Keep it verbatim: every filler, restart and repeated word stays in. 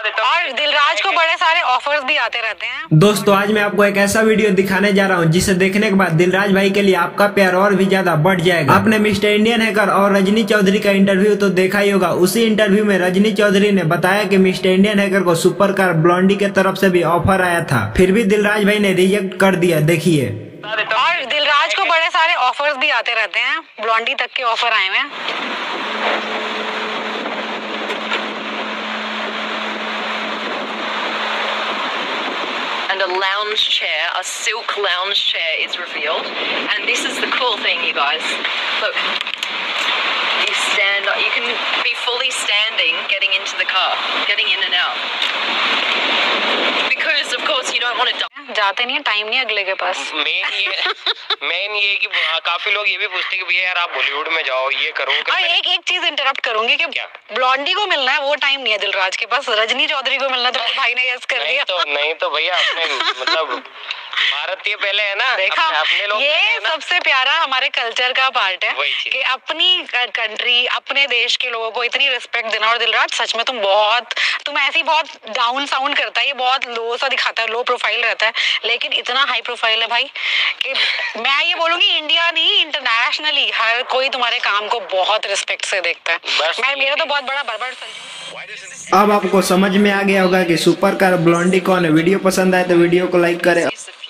देता हूँ। और दिलराज को बड़े सारे ऑफर्स भी आते रहते हैं। दोस्तों आज मैं आपको एक ऐसा वीडियो दिखाने जा रहा हूँ जिसे देखने के बाद दिलराज भाई के लिए आपका प्यार और भी ज्यादा बढ़ जाएगा। आपने मिस्टर इंडियन हैकर और रजनी चौधरी का इंटरव्यू तो देखा ही होगा। उसी इंटरव्यू में रजनी चौधरी ने बताया कि मिस्टर इंडियन हैकर को सुपर कार ब्लॉन्डी के तरफ से भी ऑफर आया था, फिर भी दिलराज भाई ने रिजेक्ट कर दिया। देखिए। और दिलराज को बड़े सारे ऑफर्स भी आते रहते हैं, ब्लॉन्डी तक के ऑफर आए हुए हैं। And a lounge chair, a silk lounge chair is revealed. And this is the cool thing, you guys. Look, you stand, you can be fully standing getting into the car, getting in and out. Because of course you don't want to die. जाते नहीं है, time नहीं अगले के पास। Main ये main ये कि काफी लोग ये भी पूछते हैं कि भैया यार आप बॉलीवुड में जाओ, ये करो। और एक एक चीज इंटरप्ट करूंगी कि ब्लॉन्डी को मिलना है वो टाइम नहीं है दिलराज के पास, रजनी चौधरी को मिलना तो भाई ने यस कर दिया। तो नहीं तो भैया अपने मतलब भारतीय पहले है ना, देखा अपने, अपने लोग ये सबसे प्यारा हमारे कल्चर का पार्ट है कि अपनी कंट्री अपने देश के लोगों को इतनी रिस्पेक्ट देना। और दिलराज सच में तुम बहुत तुम ऐसी बहुत डाउन साउंड करता है, ये बहुत लो सा दिखाता है, लो प्रोफाइल रहता है, लेकिन इतना हाई प्रोफाइल है भाई कि मैं ये बोलूंगी इंडिया नहीं इंटरनेशनली हर कोई तुम्हारे काम को बहुत रिस्पेक्ट से देखता है। मैं मेरा तो बहुत बड़ा बड़बड़। अब आपको समझ में आ गया होगा कि सुपर कार ब्लॉन्डी कौन है। वीडियो पसंद आए तो वीडियो को लाइक करें।